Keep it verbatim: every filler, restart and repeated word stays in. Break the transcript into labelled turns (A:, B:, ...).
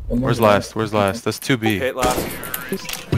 A: One more
B: Where's
A: guy.
B: last? Where's last? That's two B.
C: Hit last.